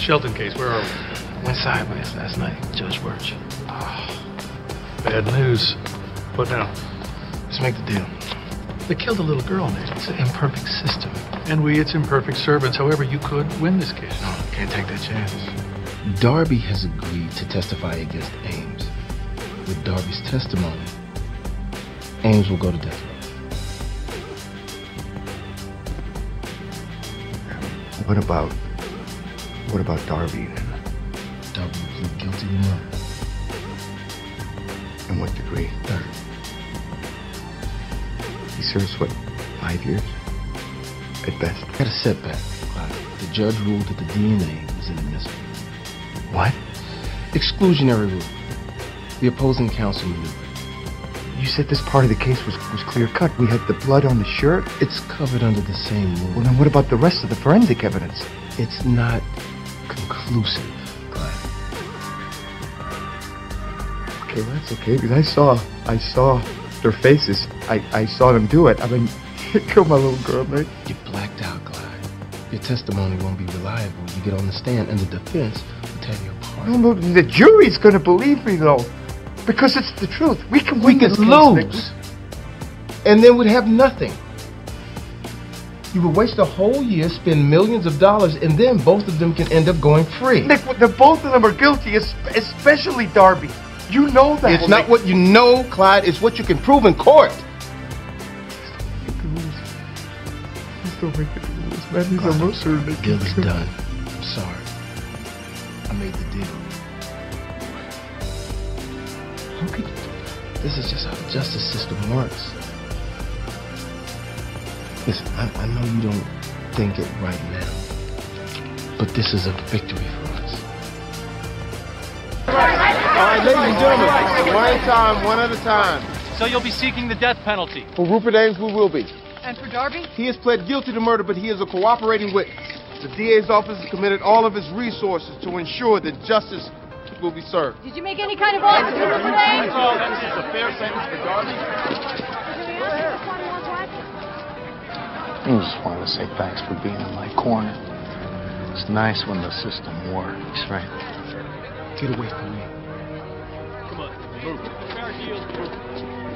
Shelton case. Where are we? Went sideways last night, Judge Birch. Bad news. What now? Let's make the deal. They killed a little girl, Nate. It's an imperfect system. And we, its imperfect servants. However, you could win this case. No, can't take that chance. Darby has agreed to testify against Ames. With Darby's testimony, Ames will go to death row. What about Darby then? Darby will plead guilty to murder. In what degree? Third. He serves, what, 5 years? At best. Got a setback, Clyde. The judge ruled that the DNA was inadmissible. What? Exclusionary rule. The opposing counsel maneuvered. You said this part of the case was clear cut. We had the blood on the shirt. It's covered under the same rule. Well, then what about the rest of the forensic evidence? It's not conclusive, Clyde. Okay, well, that's okay, because I saw their faces. I saw them do it. I mean, you killed my little girl, mate. You blacked out, Clyde. Your testimony won't be reliable. You get on the stand, and the defense will tear you apart. No, the jury's gonna believe me, though. Because it's the truth. We can win this case, lose. And then we'd have nothing. You would waste a whole year, spend millions of dollars, and then both of them can end up going free. Nick, both of them are guilty, especially Darby. You know that. It's not what you know, Clyde. It's what you can prove in court. Please don't make it lose, man. He's a murderer. The deal is done. I'm sorry. I made the deal. How could you? This is just how the justice system works. Listen, I know you don't think it right now, but this is a victory for us. All right, ladies and gentlemen, one at a time, one at a time. So you'll be seeking the death penalty? For Rupert Ames, we will be. And for Darby? He has pled guilty to murder, but he is a cooperating witness. The DA's office has committed all of its resources to ensure that justice will be served. Did you make any kind of offer to Rupert Ames? That's all. This is a fair sentence for Darby. I just wanted to say thanks for being in my corner. It's nice when the system works, right? Get away from me. Come on, move. Fair deal, move.